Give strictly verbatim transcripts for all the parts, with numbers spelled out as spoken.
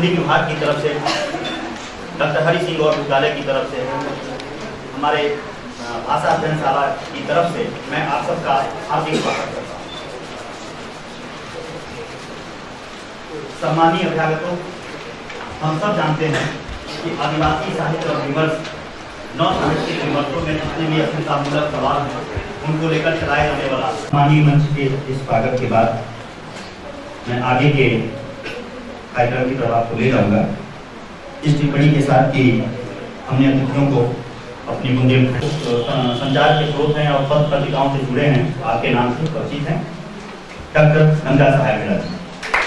सभी विभाग की तरफ से, डॉक्टर हरि सिंह गौर विद्यालय की तरफ से, हमारे भाषा अध्ययनशाला की तरफ से मैं आप सबका हार्दिक स्वागत करता हूँ। सम्मानीय अभ्यागतों, हम सब जानते हैं कि आदिवासी साहित्य और विमर्श नौ साहित्यिक विमर्शों में जितने भी अभिनतामूलक सवाल हैं उनको लेकर चलाए जाने वाला सम्मानीय मंच के इस स्वागत के बाद मैं आगे के कार्यक्रम की तरफ आपको ले जाऊंगा। इस टिप्पणी के साथ कि हमने अतिथियों को अपनी बुंदेल संचार के स्रोत हैं और पत्र पत्रिकाओं से जुड़े हैं, आपके नाम से परिचित हैं। डॉक्टर गंगा सहाय मेरा जी।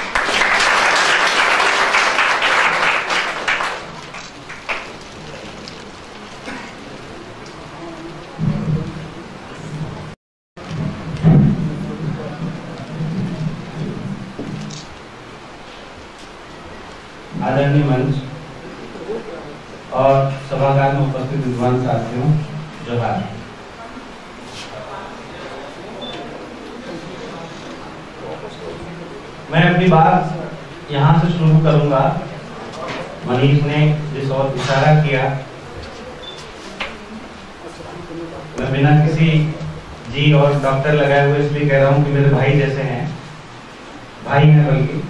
आदरणीय मंच और सभागार में उपस्थित विद्वान साथियों, जोहार। मैं अपनी बात यहाँ से शुरू करूंगा। मनीष ने जिस और इशारा किया, मैं बिना किसी जी और डॉक्टर लगाए हुए इसलिए कह रहा हूँ कि मेरे भाई जैसे हैं, भाई हैं बल्कि।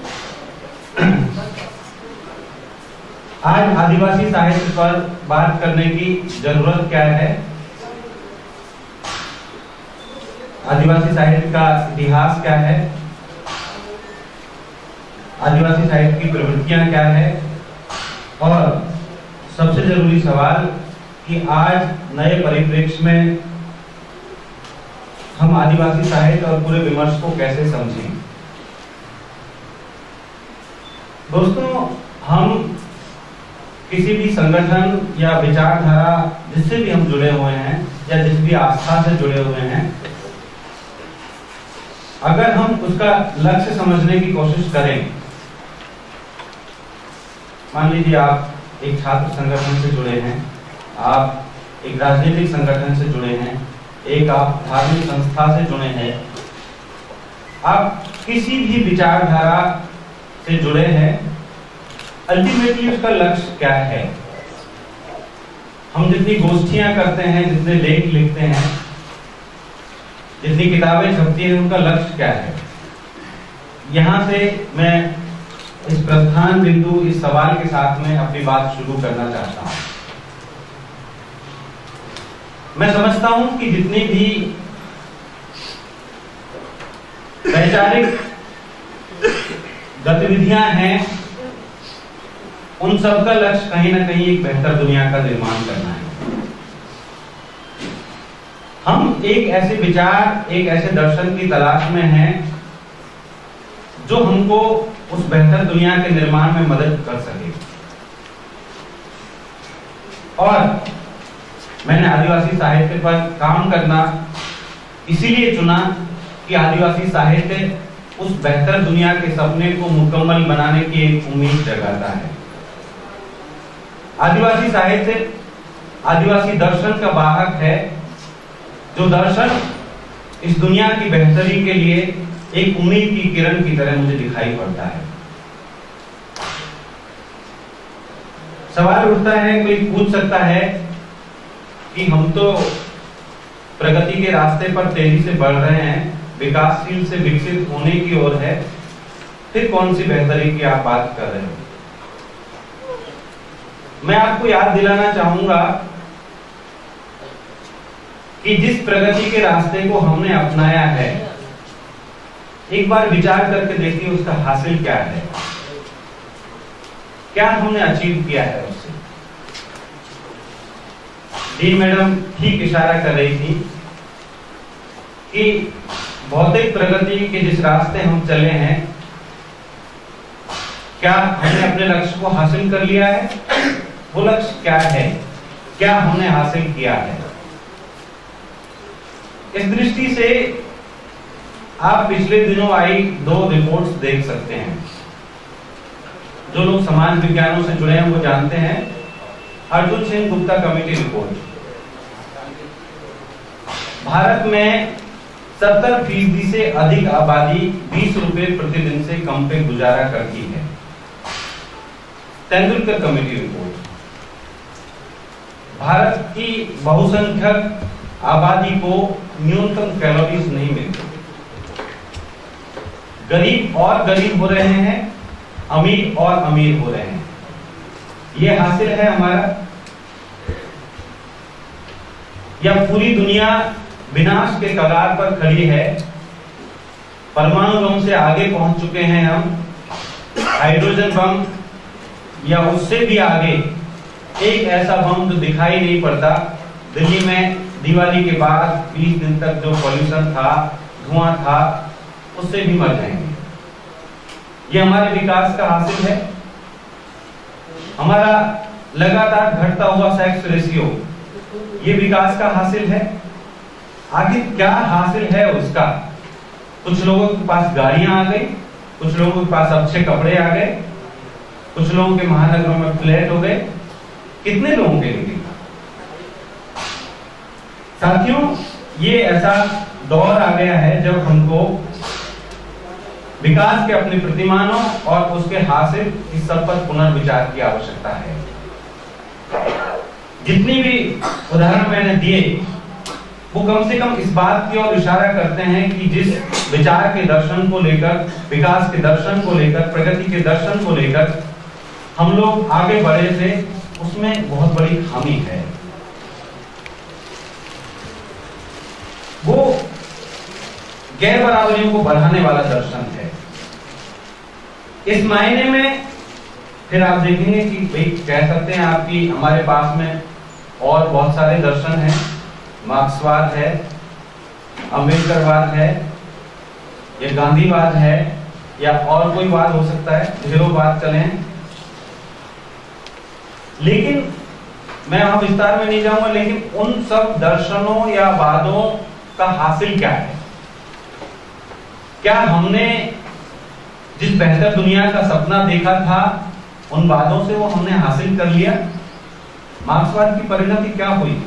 आज आदिवासी साहित्य पर बात करने की जरूरत क्या है, आदिवासी साहित्य का इतिहास क्या है, आदिवासी साहित्य की प्रवृत्तियां क्या है, और सबसे जरूरी सवाल कि आज नए परिप्रेक्ष्य में हम आदिवासी साहित्य और पूरे विमर्श को कैसे समझें। दोस्तों, हम किसी भी संगठन या विचारधारा जिससे भी हम जुड़े हुए हैं या जिस भी आस्था से जुड़े हुए हैं, अगर हम उसका लक्ष्य समझने की कोशिश करें, मान लीजिए आप एक छात्र संगठन से जुड़े हैं, आप एक राजनीतिक संगठन से जुड़े हैं, एक आप धार्मिक संस्था से जुड़े हैं, आप किसी भी विचारधारा से जुड़े हैं, अल्टीमेटली उसका लक्ष्य क्या है। हम जितनी गोष्ठियां करते हैं, जितने लेख लिखते हैं, जितनी किताबें छपती हैं, उनका लक्ष्य क्या है। यहां से मैं इस प्रस्थान बिंदु, इस सवाल के साथ में अपनी बात शुरू करना चाहता हूं। मैं समझता हूं कि जितनी भी वैचारिक गतिविधियां हैं, उन सब का लक्ष्य कहीं ना कहीं एक बेहतर दुनिया का निर्माण करना है। हम एक ऐसे विचार, एक ऐसे दर्शन की तलाश में हैं जो हमको उस बेहतर दुनिया के निर्माण में मदद कर सके। और मैंने आदिवासी साहित्य पर काम करना इसीलिए चुना कि आदिवासी साहित्य उस बेहतर दुनिया के सपने को मुकम्मल बनाने की एक उम्मीद जगाता है। आदिवासी साहित्य आदिवासी दर्शन का वाहक है, जो दर्शन इस दुनिया की बेहतरी के लिए एक उम्मीद की किरण की तरह मुझे दिखाई पड़ता है। सवाल उठता है, कोई पूछ सकता है कि हम तो प्रगति के रास्ते पर तेजी से बढ़ रहे हैं, विकासशील से विकसित होने की ओर है, फिर कौन सी बेहतरी की आप बात कर रहे हो। मैं आपको याद दिलाना चाहूंगा कि जिस प्रगति के रास्ते को हमने अपनाया है, एक बार विचार करके देखिए उसका हासिल क्या है, क्या हमने अचीव किया है उससे। जी मैडम ठीक इशारा कर रही थी कि भौतिक प्रगति के जिस रास्ते हम चले हैं, क्या हमने अपने लक्ष्य को हासिल कर लिया है। वो लक्ष्य क्या है, क्या हमने हासिल किया है। इस दृष्टि से आप पिछले दिनों आई दो रिपोर्ट्स देख सकते हैं। जो लोग समाज विज्ञानों से जुड़े हैं वो जानते हैं, अर्जुन सिंह गुप्ता कमेटी रिपोर्ट। भारत में सत्तर फीसदी से अधिक आबादी बीस रुपए प्रतिदिन से कम पे गुजारा करती है। तेंदुलकर कमेटी रिपोर्ट, भारत की बहुसंख्यक आबादी को न्यूनतम कैलोरीज नहीं मिलती, गरीब और गरीब हो रहे हैं, अमीर और अमीर हो रहे हैं। यह हासिल है हमारा, या पूरी दुनिया विनाश के कगार पर खड़ी है। परमाणु बम से आगे पहुंच चुके हैं हम, हाइड्रोजन बम या उससे भी आगे एक ऐसा बम जो दिखाई नहीं पड़ता। दिल्ली में दिवाली के बाद बीस दिन तक जो पॉल्यूशन था, धुआं था, उससे भी मर जाएंगे। ये हमारे विकास का हासिल है। हमारा लगातार घटता हुआ सेक्स रेशियो, ये विकास का हासिल है। आखिर क्या हासिल है उसका? कुछ लोगों के पास गाड़ियां आ गई, कुछ लोगों के पास अच्छे कपड़े आ गए, कुछ लोगों के महानगरों में फ्लैट हो गए। कितने लोगों के लिए? साथियों, ये ऐसा दौर आ गया है जब हमको विकास के अपने प्रतिमानों और उसके हासिल इस सब पर पुनर्विचार की आवश्यकता है। जितनी भी उदाहरण मैंने दिए वो कम से कम इस बात की ओर इशारा करते हैं कि जिस विचार के दर्शन को लेकर, विकास के दर्शन को लेकर, प्रगति के दर्शन को लेकर हम लोग आगे बढ़े थे, उसमें बहुत बड़ी खामी है। वो गैर बराबरियों को बढ़ाने वाला दर्शन है। इस मायने में फिर आप देखेंगे कि भाई कह सकते हैं आपकी हमारे पास में और बहुत सारे दर्शन हैं। मार्क्सवाद है, अम्बेडकरवाद है, या गांधीवाद है, या और कोई वाद हो सकता है, ढेरों वाद चले हैं। लेकिन मैं वहां विस्तार में नहीं जाऊंगा, लेकिन उन सब दर्शनों या वादों का हासिल क्या है? क्या हमने जिस बेहतर दुनिया का सपना देखा था उन वादों से वो हमने हासिल कर लिया? मार्क्सवाद की परिणति क्या हुई?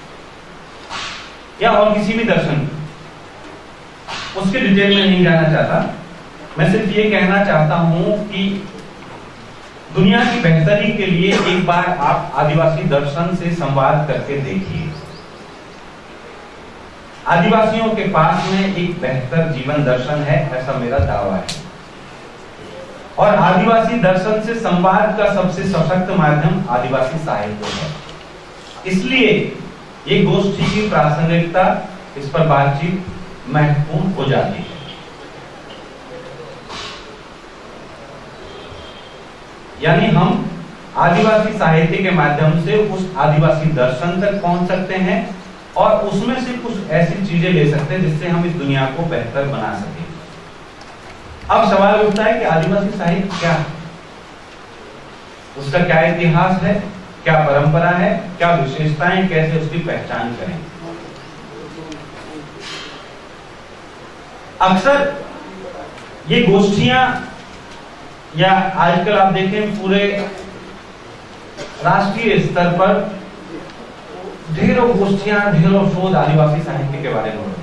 या और किसी भी दर्शन, उसके डिटेल में नहीं जाना चाहता। मैं सिर्फ ये कहना चाहता हूं कि दुनिया की बेहतरी के लिए एक बार आप आदिवासी दर्शन से संवाद करके देखिए। आदिवासियों के पास में एक बेहतर जीवन दर्शन है, ऐसा मेरा दावा है। और आदिवासी दर्शन से संवाद का सबसे सशक्त माध्यम आदिवासी साहित्य है। इसलिए ये गोष्ठी की प्रासंगिकता, इस पर बातचीत महत्वपूर्ण हो जाती है। यानी हम आदिवासी साहित्य के माध्यम से उस आदिवासी दर्शन तक पहुंच सकते हैं और उसमें से कुछ ऐसी चीजें ले सकते हैं जिससे हम इस दुनिया को बेहतर बना सकें। अब सवाल उठता है कि आदिवासी साहित्य क्या है, उसका क्या इतिहास है, क्या परंपरा है, क्या विशेषताएं, कैसे उसकी पहचान करें। अक्सर ये गोष्ठियां, या आजकल आप देखें पूरे राष्ट्रीय स्तर पर ढेरों गोष्ठियां, ढेरों शोध आदिवासी साहित्य के बारे में हो रहे हैं।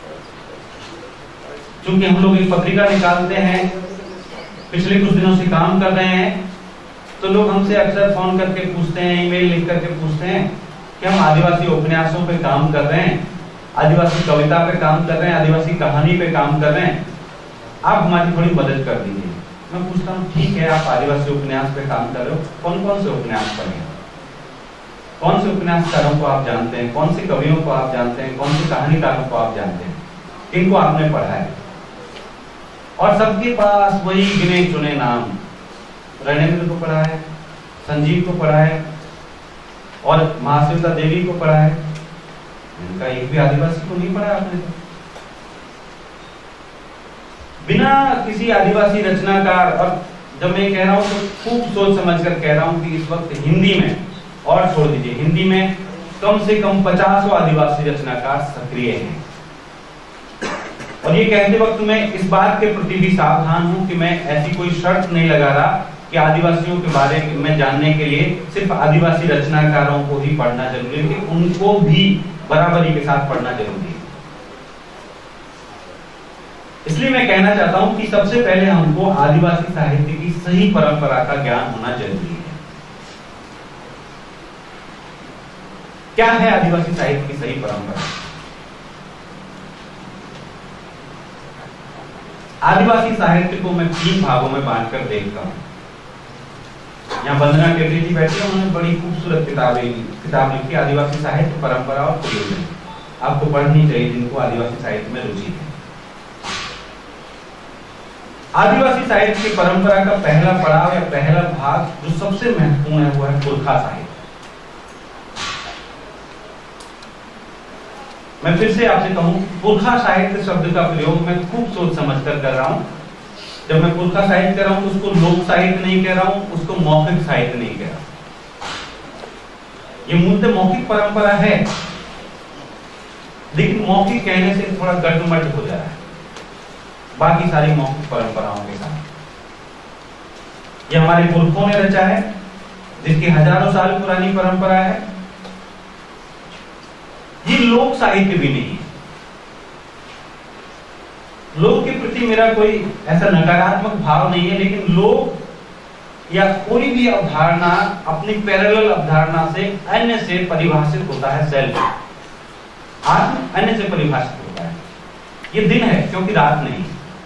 चूंकि हम लोग एक पत्रिका निकालते हैं, पिछले कुछ दिनों से काम कर रहे हैं, तो लोग हमसे अक्सर फोन करके पूछते हैं, ईमेल लिख करके पूछते हैं कि हम आदिवासी उपन्यासों पे काम कर रहे हैं, आदिवासी कविता पे काम कर रहे हैं, आदिवासी कहानी पे काम कर रहे हैं, आप हमारी थोड़ी मदद कर दीजिए। मैं पूछता हूँ, ठीक है, आप आदिवासी उपन्यास पे काम कर रहे हो, कौन कौन से उपन्यास पढ़े, कौन से उपन्यासकारों को आप जानते हैं, कौन से कवियों को आप जानते हैं, कौन से कहानीकारों को आप जानते हैं, किनको आपने पढ़ा है? और सबके पास वही गिने चुने नाम। रणेंद्र को पढ़ा है, संजीव को पढ़ा है, और महाश्वेता देवी को पढ़ा है। इनका एक भी आदिवासी को नहीं पढ़ा आपने? बिना किसी आदिवासी रचनाकार, और जब मैं कह रहा हूं तो खूब सोच समझकर कह रहा हूं कि इस वक्त हिंदी में, और छोड़ दीजिए, हिंदी में कम से कम पचासों आदिवासी रचनाकार सक्रिय हैं। और ये कहते वक्त मैं इस बात के प्रति भी सावधान हूं कि मैं ऐसी कोई शर्त नहीं लगा रहा कि आदिवासियों के बारे में जानने के लिए सिर्फ आदिवासी रचनाकारों को ही पढ़ना जरूरी है, कि उनको भी बराबरी के साथ पढ़ना जरूरी है। इसलिए मैं कहना चाहता हूं कि सबसे पहले हमको आदिवासी साहित्य की सही परंपरा का ज्ञान होना जरूरी है। क्या है आदिवासी साहित्य की सही परंपरा? आदिवासी साहित्य को मैं तीन भागों में बांटकर देखता हूं। यहाँ वंदना टेटली जी बैठी है, उन्होंने बड़ी खूबसूरत किताबें किताब लिखी, आदिवासी साहित्य, परंपरा और प्रयोजन। आपको पढ़नी चाहिए जिनको आदिवासी साहित्य में रुचि है। आदिवासी साहित्य की परंपरा का पहला पड़ाव या पहला भाग जो सबसे महत्वपूर्ण है वो है पुरखा साहित्य। मैं फिर से आपसे कहूं, पुरखा साहित्य शब्द का प्रयोग मैं खूब सोच समझकर कर रहा हूं। जब मैं पुरखा साहित्य कह रहा हूं तो उसको लोक साहित्य नहीं कह रहा हूं, उसको मौखिक साहित्य नहीं कह रहा हूं। ये मूलतः मौखिक परंपरा है, लेकिन मौखिक कहने से थोड़ा गड़बड़ हो जा रहा है बाकी सारी मौखिक परंपराओं के साथ। ये हमारे पुरखों ने रचा है, जिसकी हजारों साल पुरानी परंपरा है। ये लोक साहित्य भी नहीं है। लोक के प्रति मेरा कोई ऐसा नकारात्मक भाव नहीं है, लेकिन लोक या कोई भी अवधारणा अपनी पैरेलल अवधारणा से अन्य से परिभाषित होता है। सेल्फ आत्म अन्य से परिभाषित होता है। ये दिन है क्योंकि रात नहीं।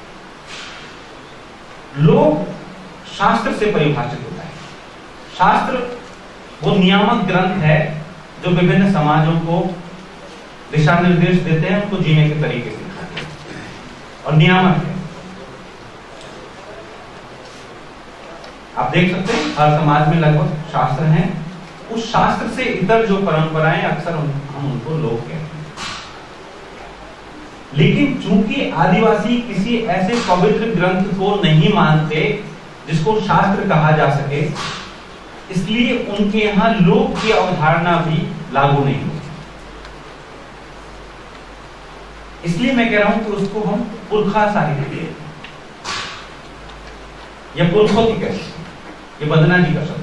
लोक शास्त्र से परिभाषित होता है। शास्त्र वो नियामक ग्रंथ है जो विभिन्न समाजों को दिशा निर्देश देते हैं, उनको जीने के तरीके सिखाते हैं और नियामक है। आप देख सकते हैं हर समाज में लगभग शास्त्र हैं। उस शास्त्र से इतर जो परंपराएं अक्सर हम उनको लोक कहते हैं। लेकिन चूंकि आदिवासी किसी ऐसे पवित्र ग्रंथ को नहीं मानते जिसको शास्त्र कहा जा सके, इसलिए उनके यहां लोक की अवधारणा भी लागू नहीं होती। इसलिए मैं कह रहा हूं कि उसको हम पुरखा साहित्य या पुरखों की कह सकते, ये वंदना जी का शब्द।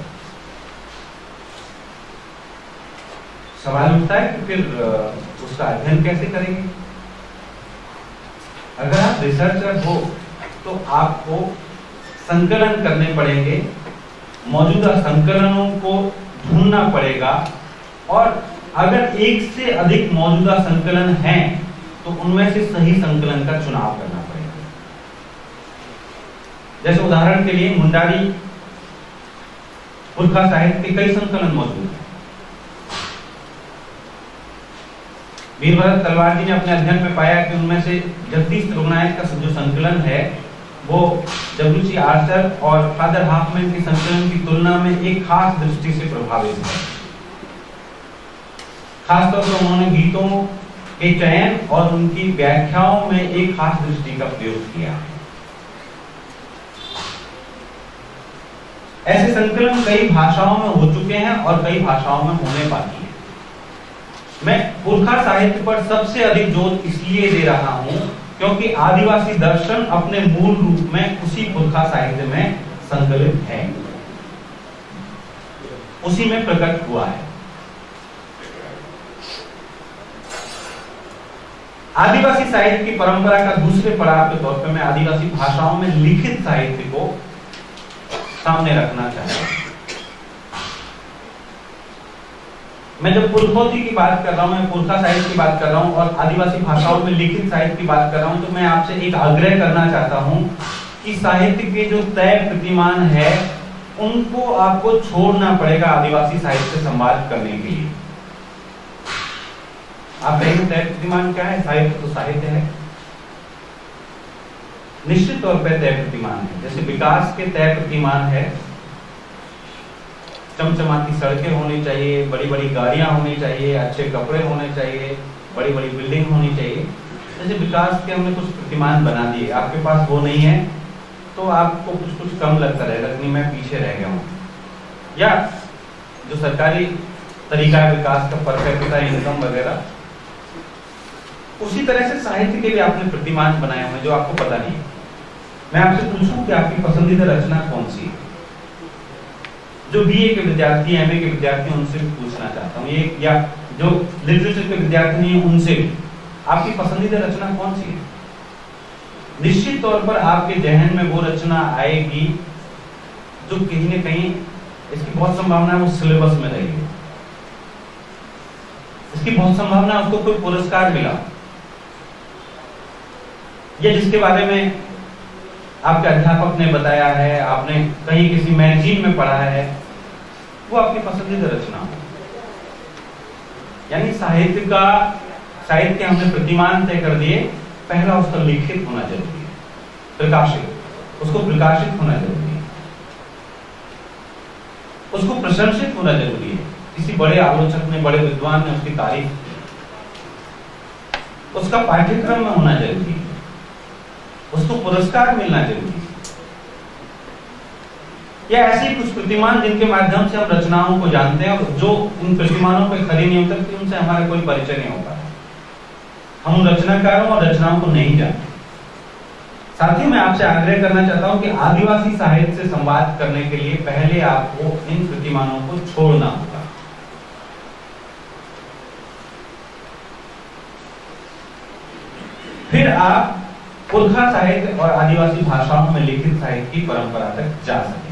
सवाल उठता है कि फिर उसका अध्ययन कैसे करेंगे? अगर आप रिसर्चर हो तो आपको संकलन करने पड़ेंगे, मौजूदा संकलनों को ढूंढना पड़ेगा, और अगर एक से अधिक मौजूदा संकलन हैं तो उनमें से सही संकलन का चुनाव करना पड़ेगा। जैसे उदाहरण के लिए मुंडारी पुरखा साहित्य के कई संकलन मौजूद हैं। वीरभद्र तलवार जी ने अपने अध्ययन में पाया कि उनमें से जगदीश त्रिगुणायत का जो संकलन है वो डब्ल्यू सी आर्चर और फादर हाफमैन के संकलन की तुलना में एक खास दृष्टि से प्रभावित है। खासतौर पर उन्होंने गीतों के चयन और उनकी व्याख्याओं में एक खास दृष्टि का प्रयोग किया है। ऐसे संकलन कई भाषाओं में हो चुके हैं और कई भाषाओं में होने बाकी हैं। मैं पुरखा साहित्य पर सबसे अधिक जोर इसलिए दे रहा हूं क्योंकि आदिवासी दर्शन अपने मूल रूप में उसी पुरखा साहित्य में संकलित है, उसी में प्रकट हुआ है। आदिवासी साहित्य की परंपरा का दूसरे पड़ाव के तौर पर मैं आदिवासी भाषाओं में लिखित साहित्य को सामने रखना चाहता हूं। मैं जब पुरखोती की बात कर रहा हूं, मैं पुरखा साहित्य की बात कर रहा हूं और आदिवासी भाषाओं में लिखित साहित्य की बात कर रहा हूं, तो मैं आपसे एक आग्रह करना चाहता हूं कि साहित्य के जो तय प्रतिमान है उनको आपको छोड़ना पड़ेगा आदिवासी साहित्य से संवाद करने के लिए। आप कहेंगे तय प्रतिमान क्या है? साहित्य तो साहित्य है। निश्चित तौर पर तय प्रतिमान है। जैसे विकास के तय प्रतिमान है, चमचमाती सड़कें होनी चाहिए, बड़ी बड़ी गाड़ियां होनी चाहिए, अच्छे कपड़े होने चाहिए, बड़ी बड़ी बिल्डिंग होनी चाहिए। जैसे विकास के हमने कुछ प्रतिमान बना दिए, आपके पास वो नहीं है तो आपको कुछ कुछ कम लगता रहेगा, नहीं मैं पीछे रह गया हूँ। या जो सरकारी तरीका है विकास का, पर कैपिटा इनकम वगैरह, उसी तरह से साहित्य के लिए आपने प्रतिमान बनाए हुए जो आपको पता नहीं है। मैं आपसे पूछूं कि आपकी पसंदीदा रचना कौन सी है? जो बीए के विद्यार्थी, एमए के विद्यार्थी, उनसे भी पूछना चाहता हूँ ये, या जो लिटरेचर के विद्यार्थी हैं उनसे भी, आपकी पसंदीदा रचना कौन सी है? निश्चित तौर पर आपके जहन में वो रचना आएगी जो कहीं ना कहीं, इसकी बहुत संभावना है वो सिलेबस में रहेगी। इसकी बहुत संभावना उसको कोई पुरस्कार मिला, या जिसके बारे में आपके अध्यापक ने बताया है, आपने कहीं किसी मैगजीन में पढ़ा है, वो आपकी पसंदीदा रचना हो। यानी साहित्य का साहित्य के हमने प्रतिमान तय कर दिए। पहला उसका लिखित होना जरूरी है, प्रकाशित, उसको प्रकाशित होना जरूरी है, उसको प्रशंसित होना जरूरी है। किसी बड़े आलोचक ने, बड़े विद्वान ने उसकी तारीफ, उसका पाठ्यक्रम में होना जरूरी है, उसको पुरस्कार मिलना जरूरी है, या ऐसे कुछ प्रतिमान जिनके माध्यम से हम रचनाओं को जानते हैं, और जो इन प्रतिमानों पे खड़ी नहीं उतरती उनसे हमारा कोई परिचय नहीं होता। हम उन रचनाकारों और रचनाओं को नहीं जानते। साथ ही मैं आपसे आग्रह करना चाहता हूं कि आदिवासी साहित्य से संवाद करने के लिए पहले आपको इन प्रतिमानों को छोड़ना होगा। फिर आप पुरखा साहित्य और आदिवासी भाषाओं में लिखित साहित्य की परंपरा तक जा सकें।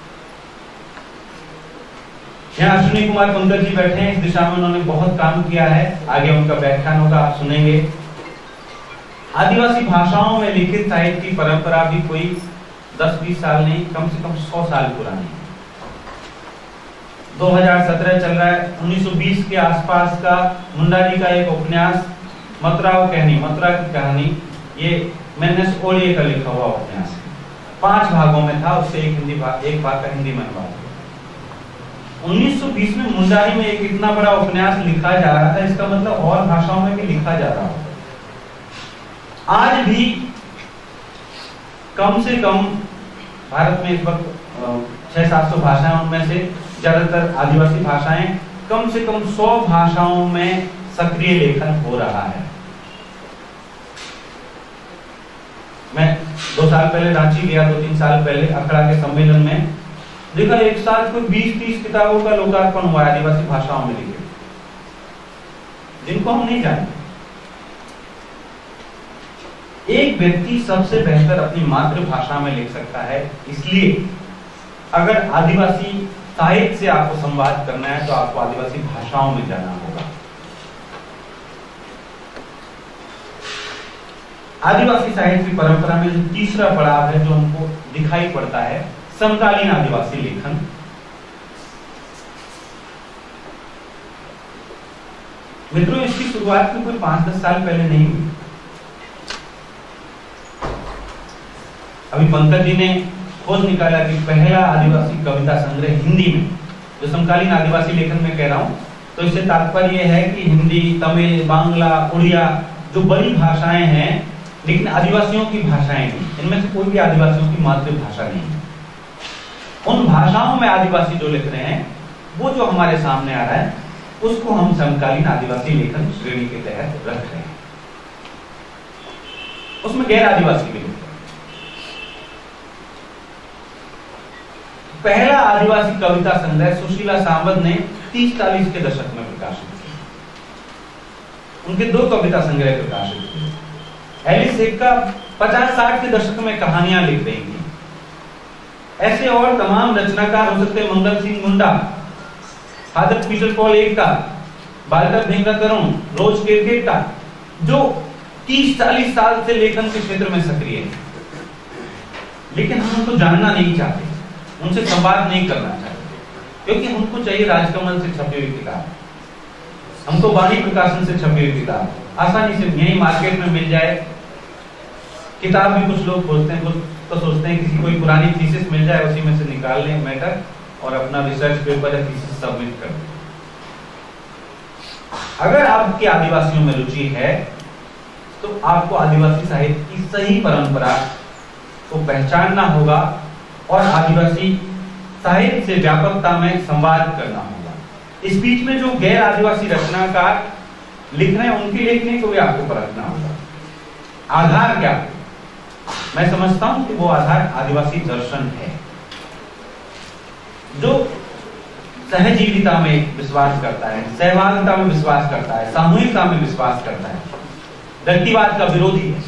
यहाँ अश्विनी कुमार पंकज जी बैठे हैं, इस दिशा में उन्होंने बहुत काम किया है, आगे उनका व्याख्यान होगा, आप सुनेंगे। आदिवासी भाषाओं में लिखित साहित्य की परंपरा भी कोई दस बीस साल नहीं, कम से कम सौ साल पुरानी है। दो हज़ार सत्रह चल रहा है, उन्नीस सौ बीस के आसपास का मुंडा जी का एक उपन्यास मतराव कहनी, मतरा की कहानी, ये मैंने ओडिए का लिखा हुआ उपन्यास है, पांच भागों में था, उससे एक हिंदी भाग, एक भाग का हिंदी में अनुवाद। उन्नीस सौ बीस में मुंडारी में एक इतना बड़ा उपन्यास लिखा जा रहा था, इसका मतलब और भाषाओं में भी लिखा जा रहा होगा। आज भी कम से कम भारत में इस वक्त छह सात सौ भाषाएं, उनमें से ज्यादातर आदिवासी भाषाएं, कम से कम सौ भाषाओं में सक्रिय लेखन हो रहा है। मैं दो साल पहले रांची गया, दो तीन साल पहले अखड़ा के सम्मेलन में देखा, एक साथ कोई बीस तीस किताबों का लोकार्पण हुआ आदिवासी भाषाओं में लिखे, जिनको हम नहीं जानते। एक व्यक्ति सबसे बेहतर अपनी मातृभाषा में लिख सकता है, इसलिए अगर आदिवासी साहित्य से आपको संवाद करना है तो आपको आदिवासी भाषाओं में जाना होगा। आदिवासी साहित्य की परंपरा में जो तीसरा पड़ाव है जो हमको दिखाई पड़ता है, समकालीन आदिवासी लेखन। मित्रों, इसकी शुरुआत में कोई पांच दस साल पहले नहीं हुई। अभी पंकज जी ने खोज निकाला कि पहला आदिवासी कविता संग्रह हिंदी में, जो समकालीन आदिवासी लेखन में कह रहा हूं, तो इससे तात्पर्य यह है कि हिंदी, तमिल, बांग्ला, उड़िया, जो बड़ी भाषाएं हैं लेकिन आदिवासियों की भाषाएं नहीं, इनमें से कोई भी आदिवासियों की मातृभाषा नहीं है। उन भाषाओं में आदिवासी जो लिख रहे हैं, वो जो हमारे सामने आ रहा है, उसको हम समकालीन आदिवासी लेखन श्रेणी के तहत रख रहे हैं। उसमें गैर आदिवासी भी लिख रहे हैं। पहला आदिवासी कविता संग्रह सुशीला सावंत ने तीस चालीस के दशक में प्रकाशित किया। उनके दो कविता संग्रह प्रकाशित किए। एलिस एक्का पचास साठ के दशक में कहानियां लिख रही थी। ऐसे और तमाम रचनाकार हो सकते, Mangal Singh Munda, father Peter Paul Ekka, Walter Bhengra Tarun, Rose Kerketta, जो तीस चालीस साल से लेखन के क्षेत्र में सक्रिय है, लेकिन हम उनको जानना नहीं चाहते, उनसे संवाद नहीं करना चाहते, क्योंकि हमको चाहिए राजकमल से छपी हुई किताब, हमको वाणी प्रकाशन से छपी हुई किताब आसानी से यही मार्केट में मिल जाए। किताब भी कुछ लोग खोजते हैं, कुछ तो सोचते हैं किसी कोई पुरानी थीसिस मिल जाए, उसी में से निकाल लें मैटर और अपना रिसर्च पेपर या थीसिस सबमिट कर दें। अगर आपकी आदिवासियों में रुचि है तो आपको आदिवासी साहित्य की सही परंपरा को पहचानना होगा और आदिवासी साहित्य से व्यापकता में संवाद करना होगा। इस बीच में जो गैर आदिवासी रचनाकार लिख रहे हैं, उनकी लेखनी को भी आपको परखना होगा। आधार क्या है? मैं समझता हूं कि वो आधार आदिवासी दर्शन है, जो सहजीविता में विश्वास करता है, सहभागिता में विश्वास करता है, सामूहिकता में विश्वास करता है, व्यक्तिवाद का विरोधी है।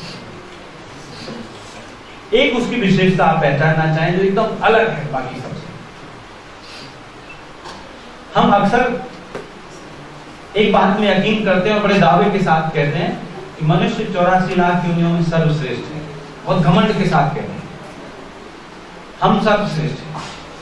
एक उसकी विशेषता आप पहचानना चाहें जो एकदम अलग है बाकी सबसे। हम अक्सर एक बात में यकीन करते हैं और बड़े दावे के साथ कहते हैं कि मनुष्य चौरासी लाख योनियों में सर्वश्रेष्ठ है। बहुत घमंड के साथ कहते हैं हम सर्वश्रेष्ठ हैं।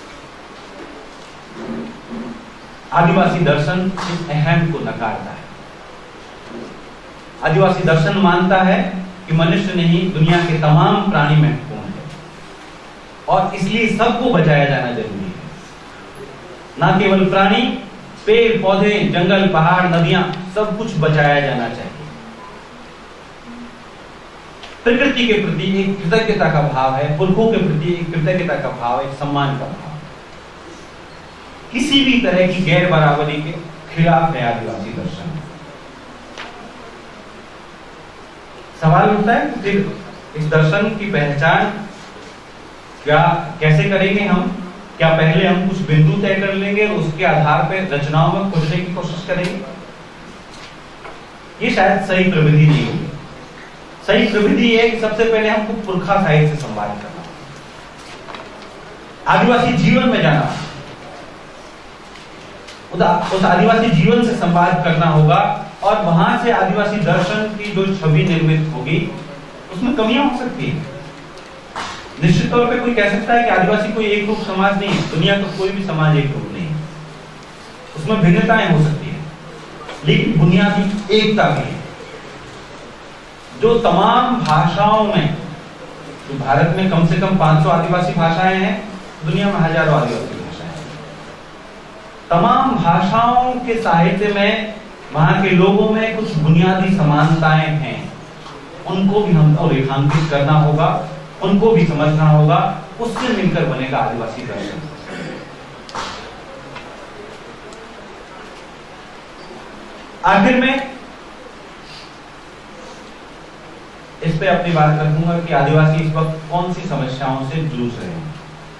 आदिवासी दर्शन इस अहम को नकारता है। आदिवासी दर्शन मानता है कि मनुष्य नहीं दुनिया के तमाम प्राणी महत्वपूर्ण है और इसलिए सबको बचाया जाना जरूरी है। ना केवल प्राणी, पेड़ पौधे, जंगल, पहाड़, नदियां, सब कुछ बचाया जाना चाहिए। प्रकृति के प्रति एक कृतज्ञता का भाव है, पुरखों के प्रति एक कृतज्ञता का भाव, एक सम्मान का भाव। किसी भी तरह की गैर बराबरी के खिलाफ है आदिवासी दर्शन। सवाल उठता है कि फिर इस दर्शन की पहचान क्या कैसे करेंगे हम? क्या पहले हम कुछ बिंदु तय कर लेंगे और उसके आधार पर रचनाओं में खोजने की कोशिश करेंगे? ये शायद सही प्रविधि नहीं होगी। सही प्रविधि है कि सबसे पहले हमको पुरखा साहित्य से संवाद करना, आदिवासी जीवन में जाना, उस आदिवासी जीवन से संवाद करना होगा और वहां से आदिवासी दर्शन की जो छवि निर्मित होगी उसमें कमियां हो सकती है। निश्चित तौर पे कोई कह सकता है कि आदिवासी कोई एक रूप समाज नहीं है, दुनिया का कोई भी समाज एक रूप नहीं है, उसमें भिन्नताएं हो सकती है, लेकिन बुनियादी एकता भी है। जो तमाम भाषाओं में, तो भारत में कम से कम पांच सौ आदिवासी भाषाएं हैं, दुनिया में हजारों आदिवासी भाषाएं हैं। तमाम भाषाओं के साहित्य में वहां के लोगों में कुछ बुनियादी समानताएं हैं, उनको भी हमको रेखांकित करना होगा, उनको भी समझना होगा, उससे मिलकर बनेगा आदिवासी दर्शन। आखिर में इस पे अपनी बात रखूंगा कि आदिवासी इस वक्त कौन सी समस्याओं से जूझ रहे हैं।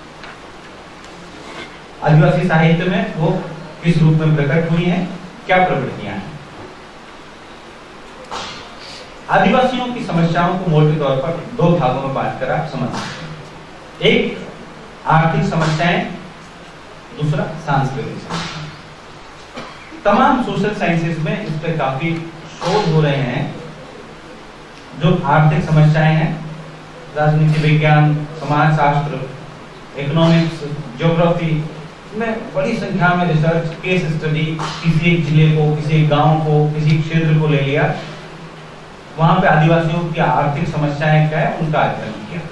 आदिवासी साहित्य में वो किस रूप में प्रकट हुई हैं, क्या प्रवृत्तियां हैं। आदिवासियों की समस्याओं को मोटे तौर पर दो भागों में बांटकर आप समझ सकते हैं। एक आर्थिक समस्याएं, दूसरा सांस्कृतिक समस्याएं। तमाम सोशल साइंसेस में इस पर काफी शोध हो रहे हैं। जो आर्थिक समस्याएं हैं, राजनीति विज्ञान, समाज शास्त्र, इकोनॉमिक्स, ज्योग्राफी में बड़ी संख्या में रिसर्च, केस स्टडी, किसी एक जिले को, किसी गांव को, किसी क्षेत्र को ले लिया, वहां पे आदिवासियों की आर्थिक समस्याएं क्या है उनका अध्ययन किया।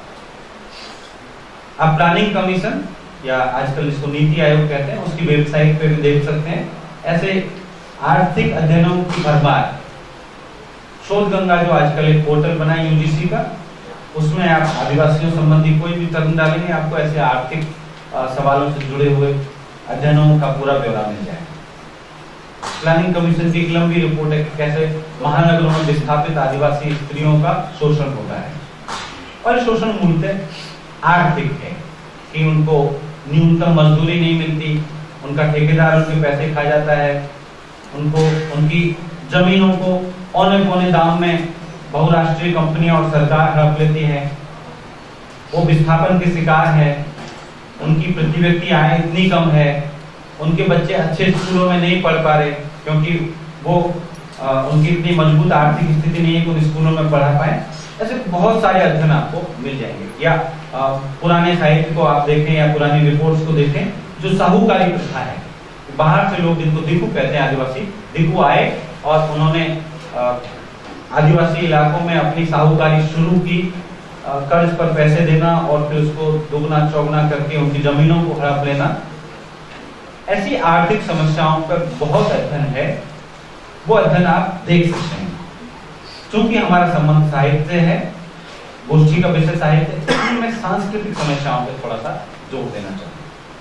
आप प्लानिंग कमीशन या आजकल इसको नीति आयोग कहते हैं, उसकी वेबसाइट पे भी देख सकते हैं। ऐसे आर्थिक अध्ययनों की भरमार। शोध गंगा जो आजकल एक पोर्टल बना है यूजीसी का, उसमें आप आदिवासियों संबंधी कोई भी टर्म डालेंगे, आपको ऐसे आर्थिक सवालों से जुड़े हुए अध्ययनों का पूरा ब्यौरा मिल जाएगा। प्लानिंग कमीशन की एक लंबी रिपोर्ट है कि कैसे महानगरों में विस्थापित आदिवासी स्त्रियों का शोषण होता है, और शोषण मूलतः आर्थिक है कि उनको न्यूनतम मजदूरी नहीं मिलती, उनका ठेकेदार उनके पैसे खा जाता है, उनको उनकी जमीनों को औने पौने दाम में बहुराष्ट्रीय कंपनियां और सरकार हड़प लेती है, वो विस्थापन के शिकार है, उनकी प्रति व्यक्ति आय इतनी कम है, उनके बच्चे अच्छे स्कूलों में नहीं पढ़ पा रहे क्योंकि वो आ, उनकी इतनी मजबूत आर्थिक स्थिति नहीं है कि उन स्कूलों में पढ़ा पाए। ऐसे बहुत सारे अध्ययन आपको मिल जाएंगे। या आ, पुराने साहित्य को आप देखें या पुरानी रिपोर्ट्स को देखें, जो साहूकारी प्रथा है, बाहर से लोग जिनको दिकू कहते हैं, आदिवासी दिकू आए और उन्होंने आदिवासी इलाकों में अपनी साहूकारी शुरू की, कर्ज पर पैसे देना और फिर उसको दोगुना चौगुना करके उनकी जमीनों को हड़प लेना। ऐसी आर्थिक समस्याओं पर बहुत अध्ययन है, वो अध्ययन आप देख सकते हैं। क्योंकि हमारा संबंध साहित्य है, गोष्ठी का विषय साहित्य, इसलिए मैं सांस्कृतिक समस्याओं पर थोड़ा सा जोर देना चाहूंगा।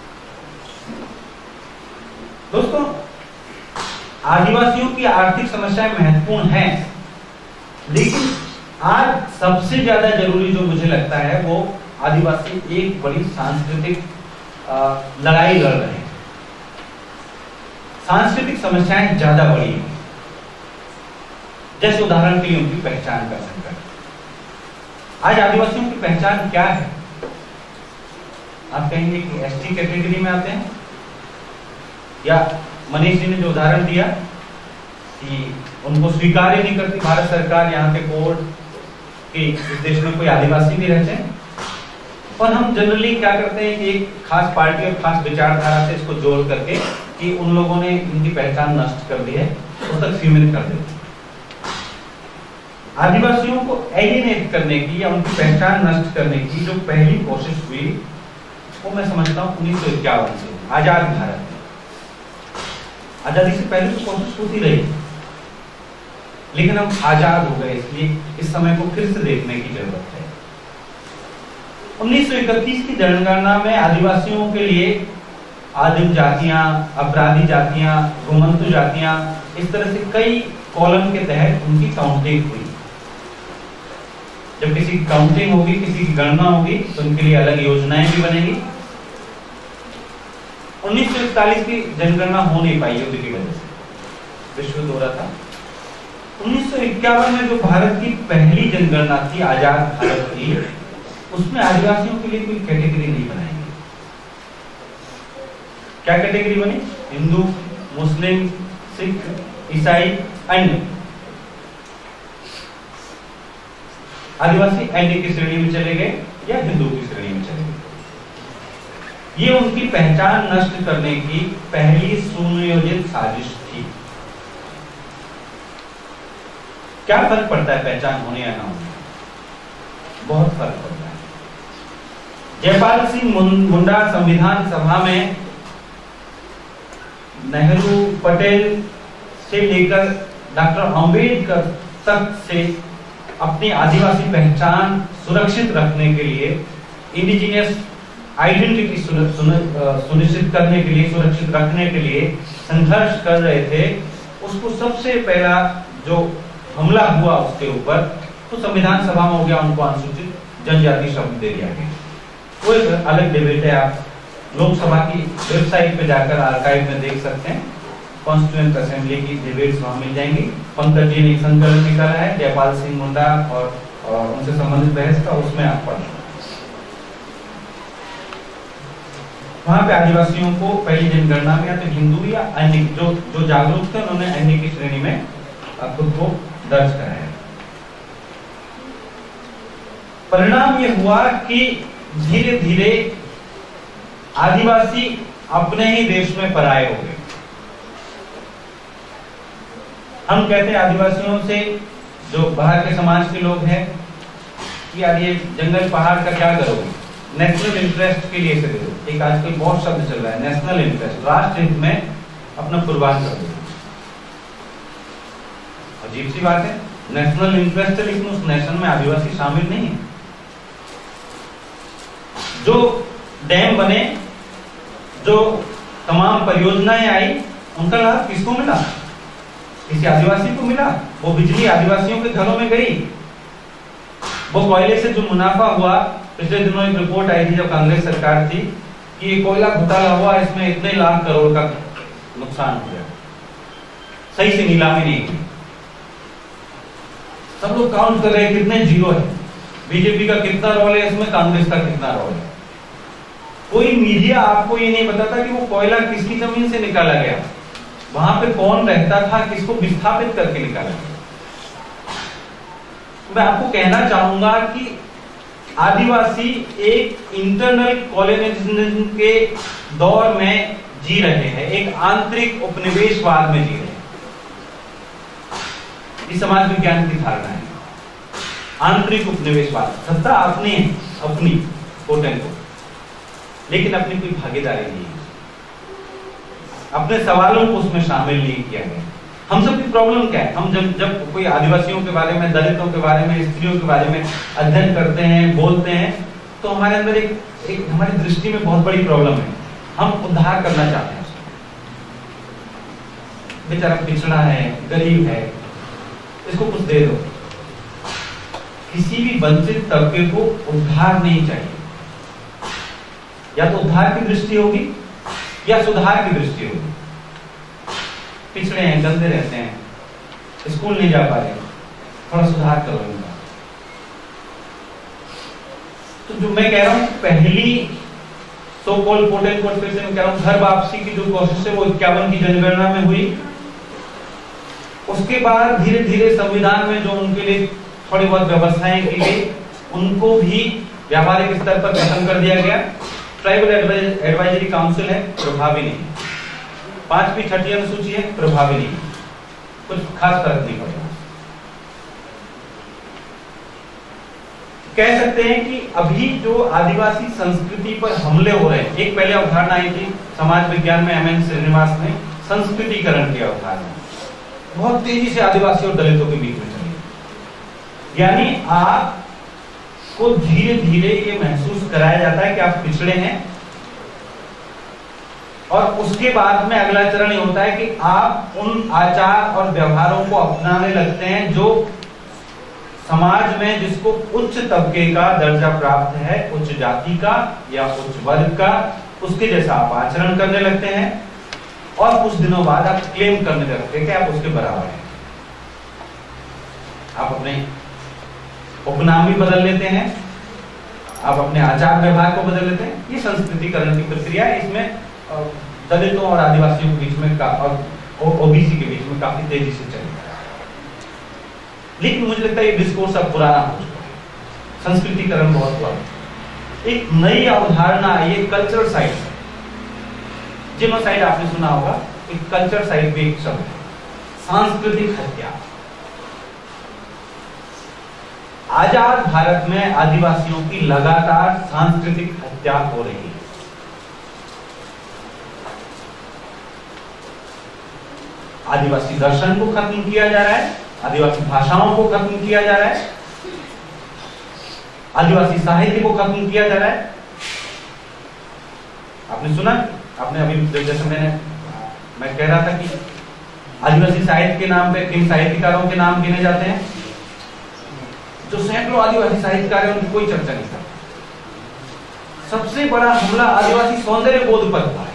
दोस्तों, आदिवासियों की आर्थिक समस्याएं महत्वपूर्ण हैं, लेकिन आज सबसे ज्यादा जरूरी जो मुझे लगता है वो आदिवासी एक बड़ी सांस्कृतिक लड़ाई लड़ रहे हैं। सांस्कृतिक समस्याएं ज्यादा बड़ी हैं। जैसे उदाहरण के लिए उनकी पहचान कर सकते हैं। आज आदिवासियों की पहचान क्या है? आप कहेंगे कि एसटी कैटेगरी में आते हैं, या मनीष जी ने जो उदाहरण दिया कि उनको स्वीकार ही नहीं करती भारत सरकार, यहाँ के कोर्ट कि इस देश में कोई आदिवासी भी रहते हैं। और हम जनरली क्या करते हैं कि एक खास पार्टी और खास विचारधारा से इसको जोड़ करके कि उन लोगों ने इनकी पहचान नष्ट कर दी है, उस तक सीमित कर देते हैं। आदिवासियों को एलिनेट करने की या उनकी पहचान नष्ट करने की जो पहली कोशिश हुई वो मैं समझता हूँ उन्नीस सौ इक्यावन से, आजाद भारत में। आजादी से पहले तो कोशिश होती रही, लेकिन हम आजाद हो गए, इसलिए इस समय को फिर से देखने की जरूरत है। उन्नीस सौ इकतीस की जनगणना में आदिवासियों के लिए आदिम जातियां, अपराधी जातियां, गोमंतु जातियां, इस तरह से कई कॉलम के तहत उनकी काउंटिंग हुई। जब किसी की काउंटिंग होगी, किसी की गणना होगी, तो उनके लिए अलग योजनाएं भी बनेगी। उन्नीस सौ इकतालीस की जनगणना हो नहीं पाई युद्ध की वजह से, विश्व युद्ध हो रहा था। उन्नीस सौ इक्यावन में जो भारत की पहली जनगणना थी, आजाद भारत की, उसमें आदिवासियों के लिए कोई कैटेगरी नहीं बनाई गई। क्या कैटेगरी बनी? हिंदू, मुस्लिम, सिख, ईसाई, अन्य। आदिवासी अन्य की श्रेणी में चले गए या हिंदू की श्रेणी में चले गए। ये उनकी पहचान नष्ट करने की पहली सुनियोजित साजिश थी। क्या फर्क पड़ता है पहचान होने या ना होने? बहुत फर्क पड़ता है। जयपाल सिंह मुंडा संविधान सभा में नेहरू, पटेल से लेकर डॉक्टर अंबेडकर तक से अपनी आदिवासी पहचान सुरक्षित रखने के लिए, इंडिजिनियस आइडेंटिटी सुनिश्चित करने के लिए, सुरक्षित रखने के लिए संघर्ष कर रहे थे। उसको सबसे पहला जो हमला हुआ उसके ऊपर, तो संविधान सभा में हो गया, उनको अनुसूचित जनजाति शब्द दे दिया गया। वो एक अलग डिबेट है, आप लोकसभा की वेबसाइट पे जाकर आर्काइव में देख सकते हैं। कॉन्स्टिट्यूएंट असेंबली की डिबेट्स वहां मिल जाएंगी। पंकज जी ने एक संकलन निकाला है जयपाल सिंह मुंडा और, और उनसे संबंधित बहस का, उसमें आप पढ़ें। वहां पे आदिवासियों को पहली जनगणना में या तो हिंदू या अन्य, जो जो जागरूक थे उन्होंने अन्य की श्रेणी में खुद को दर्ज कराया। परिणाम यह हुआ कि धीरे धीरे आदिवासी अपने ही देश में पराये हो गए। हम कहते हैं आदिवासियों से, जो बाहर के समाज के लोग हैं, कि यार ये जंगल पहाड़ का क्या करोगे, नेशनल इंटरेस्ट के लिए इसे दे दो। एक आजकल बहुत शब्द चल रहा है, नेशनल इंटरेस्ट, राष्ट्र हित में अपना कुर्बान कर दो। अजीब सी बात है, नेशनल इंटरेस्ट है लेकिन उस नेशन में आदिवासी शामिल नहीं है। जो डैम बने, जो तमाम परियोजनाएं आई, उनका लाभ किसको मिला? किसी आदिवासी को मिला। वो बिजली आदिवासियों के घरों में गई। वो कोयले से जो मुनाफा हुआ, पिछले दिनों एक रिपोर्ट आई थी जब कांग्रेस सरकार थी कि ये कोयला घोटाला हुआ, इसमें इतने लाख करोड़ का नुकसान हो गया, सही से नीलामी नहीं हुई। सब लोग काउंट कर रहे हैं कितने जीरो है, बीजेपी का कितना रोल है इसमें, कांग्रेस का कितना रोल है। कोई मीडिया आपको ये नहीं बताता कि वो कोयला किसकी जमीन से निकाला गया, वहां पे कौन रहता था, किसको विस्थापित करके निकाला गया। मैं आपको कहना चाहूंगा कि आदिवासी एक इंटरनल कॉलोनाइजेशन के दौर में जी रहे हैं, एक आंतरिक उपनिवेशवाद में जी रहे हैं। इस समाज विज्ञान की धारणा है, आंतरिक उपनिवेशवाद। सत्ता अपनी है, अपनी कोटेन को, लेकिन अपनी कोई भागीदारी नहीं है, अपने सवालों को उसमें शामिल नहीं किया गया। हम सब की प्रॉब्लम क्या है? हम जब जब कोई आदिवासियों के बारे में, दलितों के बारे में, स्त्रियों के बारे में अध्ययन करते हैं, बोलते हैं, तो हमारे अंदर एक, एक हमारी दृष्टि में बहुत बड़ी प्रॉब्लम है। हम उद्धार करना चाहते हैं, बेचारा पिछड़ा है, गरीब है, इसको कुछ दे दो। किसी भी वंचित तबके को उद्धार नहीं चाहिए। या तो उद्धार की दृष्टि होगी या सुधार की दृष्टि होगी। पिछड़े हैं, गंदे रहते हैं, स्कूल नहीं जा पा रहे, थोड़ा सुधार करो इनका। तो जो मैं कह रहा हूं, पहली सो कॉल्ड कोटेन कोट, फिर से मैं कह रहा हूं, घर वापसी की जो कोशिश है वो इक्यावन की जनगणना में हुई। उसके बाद धीरे धीरे संविधान में जो उनके लिए थोड़ी बहुत व्यवस्थाएं की गई, उनको भी व्यावहारिक स्तर पर खत्म कर दिया गया। ट्राइबल एडवाइजरी काउंसिल है, प्रभावी नहीं। पांचवी छठी अनुसूची है, प्रभावी नहीं, कुछ खास फर्क नहीं पड़ेगा। कह सकते हैं कि अभी जो आदिवासी संस्कृति पर हमले हो रहे हैं, एक पहले अवधारणा आई थी समाज विज्ञान में एम एन श्रीनिवास ने, संस्कृतिकरण की अवधारणा बहुत तेजी से आदिवासी और दलितों के बीच में चली। यानी आपको धीरे धीरे ये महसूस कराया जाता है कि आप पिछड़े हैं, और उसके बाद में अगला चरण ये होता है कि आप उन आचार और व्यवहारों को अपनाने लगते हैं जो समाज में जिसको उच्च तबके का दर्जा प्राप्त है, उच्च जाति का या उच्च वर्ग का, उसके जैसा आप आचरण करने लगते हैं, और कुछ दिनों बाद आप क्लेम करने लगते हैं कि आप उसके बराबर हैं। आप अपने उपनाम भी बदल लेते हैं, आप अपने आचार व्यवहार को बदल लेते हैं। ये संस्कृतिकरण की प्रक्रिया है। इसमें दलितों और आदिवासियों के बीच में और ओबीसी के बीच में काफी तेजी से चल रहा है। लेकिन मुझे लगता है ये डिस्कोर्स अब पुराना हो चुका है, संस्कृतिकरण बहुत पुराना। एक नई अवधारणा आई है कल्चरल साइड। जेनोसाइड आपने सुना होगा, एक कल्चर साइड भी एक शब्द है, सांस्कृतिक हत्या। आजाद भारत में आदिवासियों की लगातार सांस्कृतिक हत्या हो रही है। आदिवासी दर्शन को खत्म किया जा रहा है, आदिवासी भाषाओं को खत्म किया जा रहा है, आदिवासी साहित्य को खत्म किया जा रहा है। आपने सुना, आपने अभी जैसे मैंने मैं कह रहा था कि आदिवासी साहित्य के नाम पे किन साहित्यकारों के नाम गिने जाते हैं, जो सैकड़ों आदिवासी साहित्यकार हैं, उनकी कोई चर्चा नहीं करता। सबसे बड़ा हमला आदिवासी सौंदर्य बोध पर हुआ है।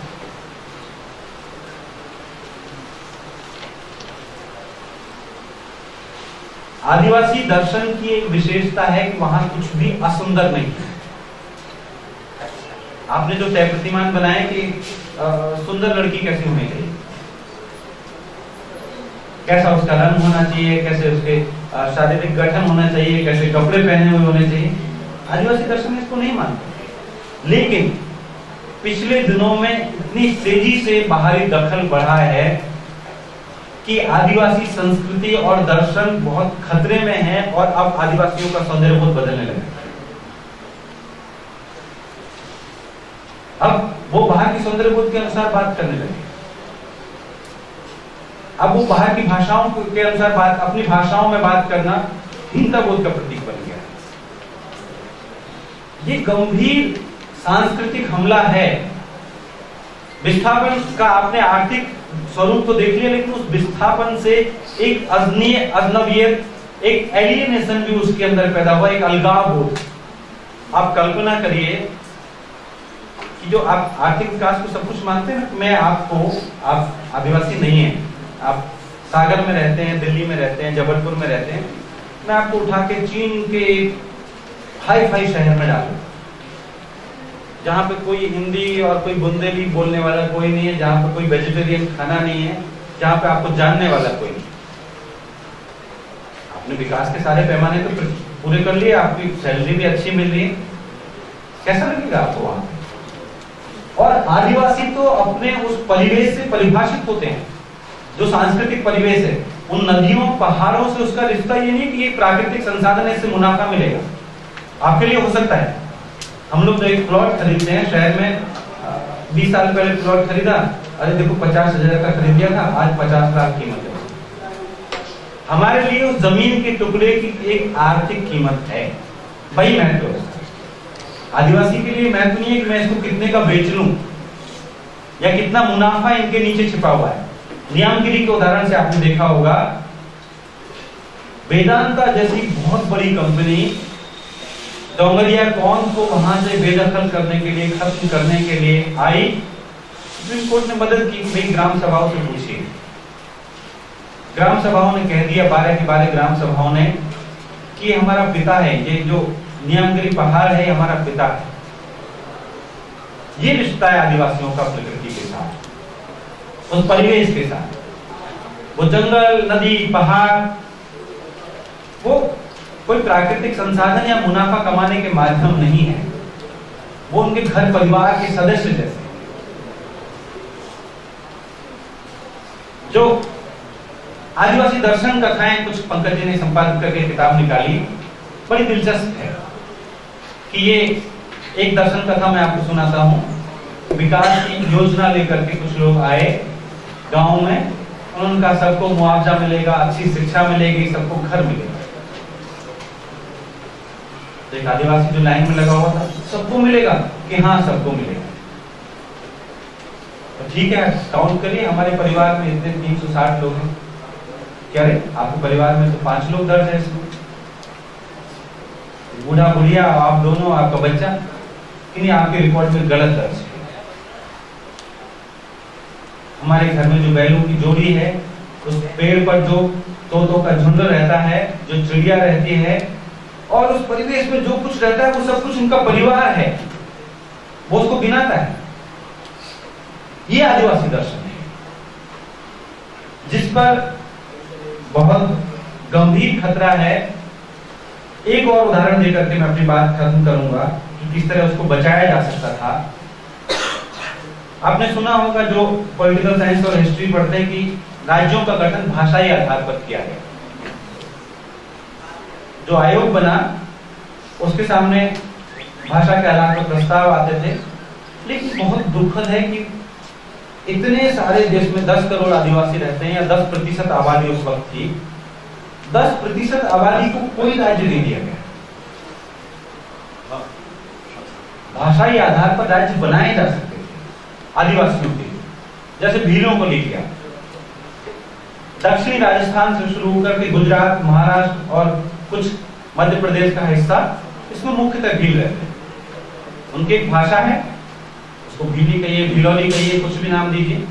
आदिवासी दर्शन की एक विशेषता है कि वहां कुछ भी असुंदर नहीं है। आपने जो तय प्रतिमान बनाए कि आ, सुंदर लड़की कैसी होनी चाहिए, कैसा उसका रंग होना चाहिए, कैसे उसके शारीरिक गठन होना चाहिए, कैसे कपड़े पहने हुए होने चाहिए, आदिवासी दर्शन इसको नहीं मानते। लेकिन पिछले दिनों में इतनी तेजी से बाहरी दखल बढ़ा है कि आदिवासी संस्कृति और दर्शन बहुत खतरे में है, और अब आदिवासियों का सौंदर्य बहुत बदलने लगा। अब वो बाहर की सौंदर्य बोध के अनुसार बात करने लगे, अब वो बाहर की भाषाओं के अनुसार बात, अपनी भाषाओं में बात करना हीनता बोध का प्रतीक बन गया। ये गंभीर सांस्कृतिक हमला है। विस्थापन का आपने आर्थिक स्वरूप तो देख लिया, लेकिन उस विस्थापन से एक अजनीय अजनबियत, एक एलियनेशन भी उसके अंदर पैदा हुआ, एक अलगाव बोध। आप कल्पना करिए कि जो आप आर्थिक विकास को सब कुछ मानते हैं ना, मैं आपको, आप आदिवासी नहीं है, आप सागर में रहते हैं, दिल्ली में रहते हैं, जबलपुर में रहते हैं, मैं आपको उठा के चीन के हाई फाई शहर में डालूं, जहां पे कोई हिंदी और कोई बुंदेली बोलने वाला कोई नहीं है, जहां पे कोई वेजिटेरियन खाना नहीं है, जहां पे आपको जानने वाला कोई नहीं। आपने विकास के सारे पैमाने तो पूरे कर लिए, आपकी सैलरी भी अच्छी मिल रही है, कैसा लगेगा आपको वहां? और आदिवासी तो अपने उस परिवेश से परिभाषित होते हैं, जो सांस्कृतिक परिवेश है, उन नदियों पहाड़ों से उसका रिश्ता ये नहीं कि ये प्राकृतिक संसाधन है, इससे मुनाफा मिलेगा। आपके लिए हो सकता है, हम लोग जो एक प्लॉट खरीदते हैं शहर में, बीस साल पहले प्लॉट खरीदा, अरे देखो पचास हजार का खरीद लिया था, आज पचास लाख कीमत है। हमारे लिए उस जमीन के टुकड़े की एक आर्थिक कीमत है, वही महत्व है। आदिवासी के लिए महत्व नहीं है कि मैं इसको कितने का बेच लूं या कितना मुनाफा इनके नीचे छिपा हुआ है। नियामगिरी के उदाहरण से आपने देखा होगा, वेदांता जैसी बहुत बड़ी कंपनी डोंगरिया कौन को वहां से बेदखल करने के लिए, खत्म करने के लिए आई, सुप्रीम कोर्ट ने मदद की, भाई ग्राम सभाओं से पूछिए। ग्राम सभाओं ने कह दिया, बारह की बारह ग्राम सभाओं ने, कि हमारा पिता है, ये जो नियमगिरी पहाड़ है हमारा पिता है। ये रिश्ता है आदिवासियों का प्रकृति के साथ, उस परिवेश के साथ। वो जंगल, नदी, पहाड़ वो कोई प्राकृतिक संसाधन या मुनाफा कमाने के माध्यम नहीं है, वो उनके घर परिवार के सदस्य जैसे। जो आदिवासी दर्शन कथाएं कुछ पंकज जी ने संपादित करके किताब निकाली, बड़ी दिलचस्प है कि ये एक दर्शन कथा मैं आपको सुनाता हूं। विकास की योजना लेकर के कुछ लोग आए गांव में, उनका सबको मुआवजा मिलेगा, अच्छी शिक्षा मिलेगी, सबको घर मिलेगा। तो एक आदिवासी जो लाइन में लगा हुआ था, सबको मिलेगा कि हाँ सबको मिलेगा। तो ठीक है, काउंट करिए, हमारे परिवार में इतने तीन सौ साठ लोग हैं। क्या रे, आपके परिवार में तो पांच लोग दर्ज है इसमें, बूढ़ा बुढ़िया, आप दोनों, आपका बच्चा, कि नहीं आपके रिपोर्ट में गलत दर्ज है। हमारे घर में जो बैलों की जोड़ी है, उस पेड़ पर जो तोतों का झुंड रहता है, जो चिड़िया रहती है, और उस परिवेश में जो कुछ रहता है वो सब कुछ उनका परिवार है, वो उसको गिनाता है। ये आदिवासी दर्शन है, जिस पर बहुत गंभीर खतरा है। एक और उदाहरण देकर के मैं अपनी बात खत्म करूंगा कि किस तरह उसको बचाया जा सकता था। आपने सुना होगा, जो पॉलिटिकल साइंस और हिस्ट्री पढ़ते हैं, कि राज्यों का गठन भाषाई आधार पर किया गया। जो आयोग बना उसके सामने भाषा के आधार पर प्रस्ताव आते थे, लेकिन बहुत दुखद है कि इतने सारे देश में दस करोड़ आदिवासी रहते हैं, या दस प्रतिशत आबादी उस वक्त थी, दस प्रतिशत आबादी को कोई राज्य नहीं दिया गया। भाषाई आधार पर राज्य बनाए जा सकते थे आदिवासियों के, जैसे भीलों को ले लिया। दक्षिणी राजस्थान से शुरू होकर के गुजरात, महाराष्ट्र और कुछ मध्य प्रदेश का हिस्सा, इसमें मुख्यतः भील रहते हैं। उनकी एक भाषा है, उसको भीली कहिए, भीलोली कहिए, कुछ भी नाम दीजिए,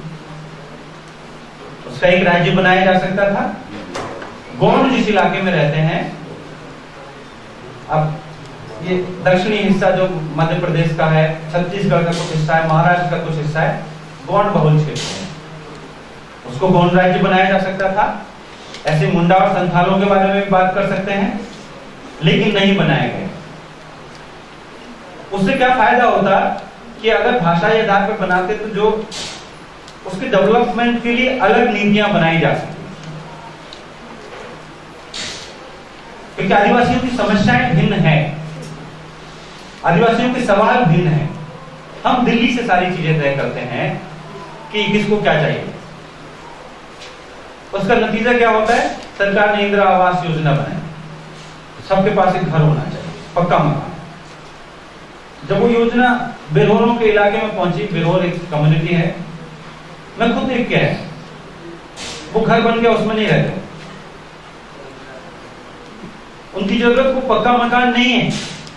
उसका एक राज्य बनाया जा सकता था। गौंड जिस इलाके में रहते हैं, अब ये दक्षिणी हिस्सा जो मध्य प्रदेश का है, छत्तीसगढ़ का कुछ हिस्सा है, महाराष्ट्र का कुछ हिस्सा है, गौंड बहुल क्षेत्र है, उसको गौंड राज्य बनाया जा सकता था। ऐसे मुंडा और संथालों के बारे में भी बात कर सकते हैं, लेकिन नहीं बनाया गया। उससे क्या फायदा होता कि अगर भाषाई आधार पर बनाते तो जो उसके डेवलपमेंट के लिए अलग नीतियां बनाई जा सकती, क्योंकि आदिवासियों की समस्याएं भिन्न है, आदिवासियों के सवाल भिन्न है। हम दिल्ली से सारी चीजें तय करते हैं कि किसको क्या चाहिए, उसका नतीजा क्या होता है? सरकार ने इंदिरा आवास योजना बनाई, सबके पास एक घर होना चाहिए, पक्का मकान। जब वो योजना बेरोरों के इलाके में पहुंची, बेरोर एक कम्युनिटी है, मैं खुद देख के आया, वो घर बन गया, उसमें नहीं रहते, उनकी जरूरत को पक्का मकान नहीं है।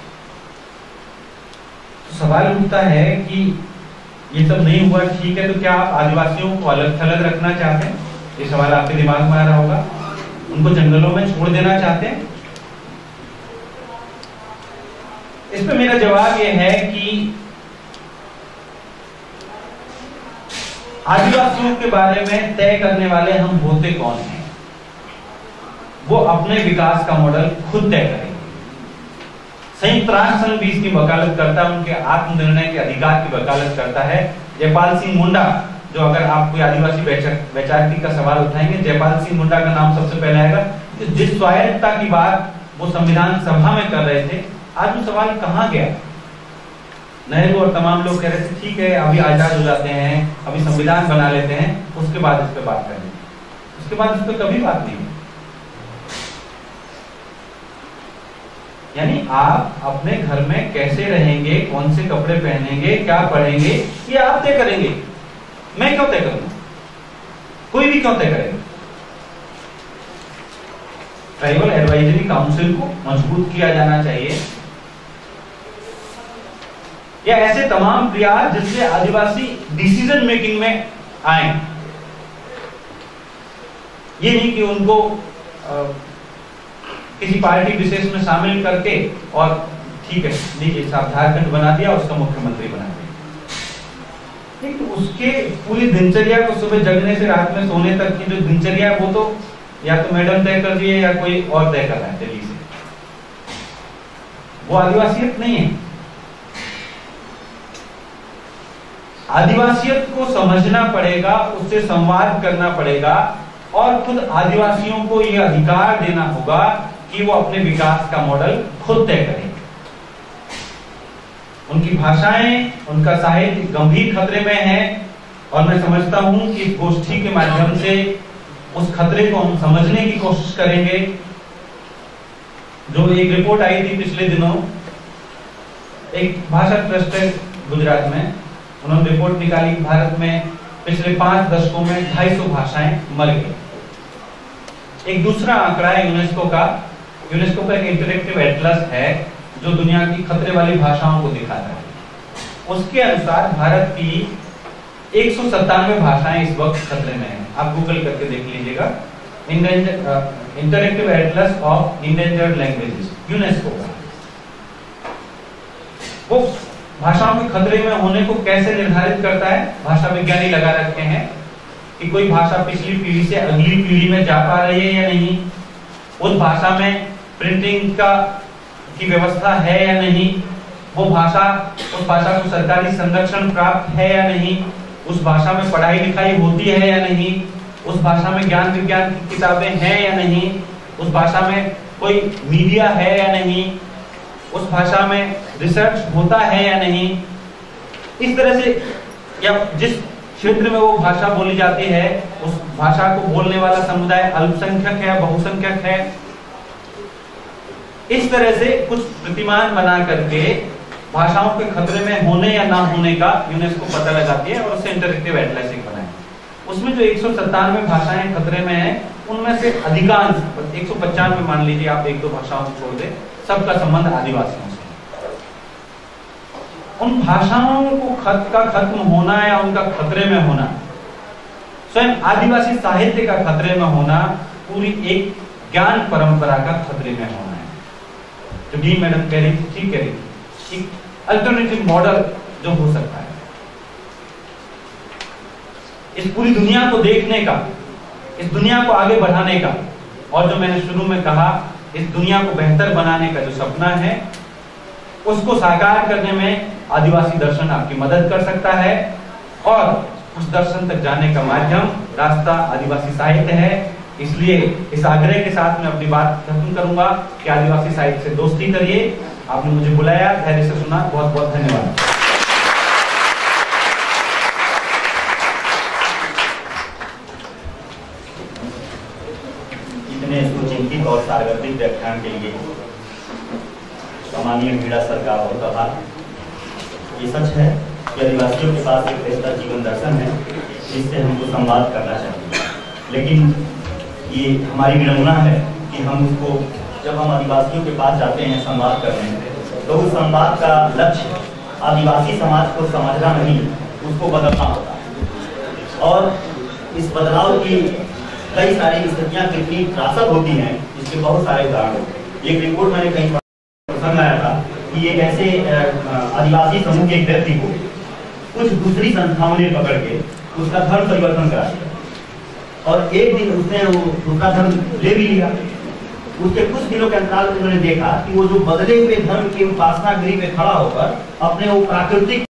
तो सवाल उठता है कि ये सब नहीं हुआ, ठीक है, तो क्या आप आदिवासियों को अलग थलग रखना चाहते हैं? ये सवाल आपके दिमाग में आ रहा होगा। उनको जंगलों में छोड़ देना चाहते हैं? इस पे मेरा जवाब यह है कि आदिवासियों के बारे में तय करने वाले हम होते कौन हैं? वो अपने विकास का मॉडल खुद तय करेंगे। संयुक्त राष्ट्र संघ भी इसकी वकालत करता है, उनके आत्मनिर्णय के अधिकार की वकालत करता है। जयपाल सिंह मुंडा, जो अगर आप कोई आदिवासी वैचारिक का सवाल उठाएंगे, जयपाल सिंह मुंडा का नाम सबसे पहले आएगा। तो जिस स्वायत्तता की बात वो संविधान सभा में कर रहे थे, आज वो सवाल कहाँ गया? नेहरू और तमाम लोग कह रहे थे ठीक है, अभी आजाद हो जाते हैं, अभी संविधान बना लेते हैं, उसके बाद इस पर बात करेंगे। उसके बाद इस पर कभी बात नहीं। यानी आप अपने घर में कैसे रहेंगे, कौन से कपड़े पहनेंगे, क्या पढ़ेंगे, ये आप तय करेंगे। मैं क्यों तय करूंगा? कोई भी क्यों तय करेगा? ट्राइबल एडवाइजरी काउंसिल को मजबूत किया जाना चाहिए, या ऐसे तमाम प्रयास जिससे आदिवासी डिसीजन मेकिंग में आए। ये नहीं कि उनको आ, किसी पार्टी विशेष में शामिल करके और ठीक है लीजिए साहब झारखंड बना दिया, उसका मुख्यमंत्री बना दिया। ठीक, तो उसके पूरी दिनचर्या को सुबह जगने से रात में सोने तक की जो दिनचर्या है वो तो या तो मैडम तय कर रही है या कोई और तय कर रहा है दिल्ली से। वो आदिवासियत नहीं है। आदिवासियत को समझना पड़ेगा, उससे संवाद करना पड़ेगा और खुद आदिवासियों को यह अधिकार देना होगा कि वो अपने विकास का मॉडल खुद तय करें। उनकी भाषाएं, उनका साहित्य गंभीर खतरे में है और मैं समझता हूं कि इस गोष्ठी के माध्यम से उस खतरे को हम समझने की कोशिश करेंगे। जो एक रिपोर्ट आई थी पिछले दिनों, एक भाषा ट्रस्ट है गुजरात में, उन्होंने रिपोर्ट निकाली भारत में पिछले पांच दशकों में ढाई सौ भाषाएं मर गई। एक दूसरा आंकड़ा है यूनेस्को का, यूनेस्को का एक इंटरैक्टिव एटलस है जो दुनिया की खतरे वाली भाषाओं को दिखाता है। उसके अनुसार भारत की एक सौ सत्तानवे भाषाएं इस वक्त खतरे में हैं। आप गूगल करके देख लीजिएगा, interactive atlas of endangered languages, UNESCO का। वो भाषाओं के खतरे में होने को कैसे निर्धारित करता है? भाषा विज्ञानी लगा रखे हैं कि कोई भाषा पिछली पीढ़ी से अगली पीढ़ी में जा पा रही है या नहीं, उस भाषा में प्रिंटिंग का की व्यवस्था है या नहीं, वो भाषा उस भाषा को सरकारी संरक्षण प्राप्त है या नहीं, उस भाषा में पढ़ाई लिखाई होती है या नहीं, उस भाषा में ज्ञान विज्ञान की किताबें हैं या नहीं, उस भाषा में कोई मीडिया है या नहीं, उस भाषा में रिसर्च होता है या नहीं। इस तरह से या जिस क्षेत्र में वो भाषा बोली जाती है उस भाषा को बोलने वाला समुदाय अल्पसंख्यक है, बहुसंख्यक है। इस तरह से कुछ प्रतिमान बना करके भाषाओं के खतरे में होने या ना होने का यूनेस्को पता लगाती है और उससे इंटरैक्टिव एटलस बनाए। उसमें जो एक सौ सत्तानवे भाषाएं खतरे में है, उनमें से अधिकांश एक सौ पचानवे मान लीजिए आप, एक दो भाषाओं को छोड़ दे, सबका संबंध आदिवासियों से। उन भाषाओं को खत का खत्म होना या उनका खतरे में होना, स्वयं आदिवासी साहित्य का खतरे में होना, पूरी एक ज्ञान परंपरा का खतरे में होना है। तो डी मैडम कह रही थी, ठीक कह रही थी, एक अल्टरनेटिव मॉडल जो हो सकता है इस पूरी दुनिया को देखने का, इस दुनिया को आगे बढ़ाने का, और जो मैंने शुरू में कहा इस दुनिया को बेहतर बनाने का जो सपना है उसको साकार करने में आदिवासी दर्शन आपकी मदद कर सकता है। और उस दर्शन तक जाने का माध्यम, रास्ता आदिवासी साहित्य है। इसलिए इस आग्रह के साथ मैं अपनी बात खत्म करूंगा कि आदिवासी साहित्य से दोस्ती करिए। आपने मुझे बुलाया, धैर्य से सुना, बहुत बहुत धन्यवाद। इतने सुचिंतित और सार्वत्रिक व्याख्यान के लिए सामान्य मीरा सर का बहुत आभार। ये सच है कि आदिवासियों के पास एक बेहतर जीवन दर्शन है जिससे हमको संवाद करना चाहिए, लेकिन ये हमारी विडंबना है कि हम उसको, जब हम आदिवासियों के पास जाते हैं संवाद करने, तो उस संवाद का लक्ष्य आदिवासी समाज को समझना नहीं, उसको बदलना होता है। और इस बदलाव की कई सारी स्थितियाँ कितनी त्रासक होती हैं, इसके बहुत सारे उदाहरण। एक रिपोर्ट मैंने कहीं पसंद आया था कि एक ऐसे आदिवासी समूह के एक व्यक्ति को कुछ दूसरी संस्थाओं ने पकड़ के उसका धर्म परिवर्तन करा दिया और एक दिन उसने वो दूसरा धर्म ले भी लिया। उसके कुछ दिनों के अंतराल में उन्होंने देखा कि वो जो बदले हुए धर्म की उपासना गृह में खड़ा होकर अपने वो प्राकृतिक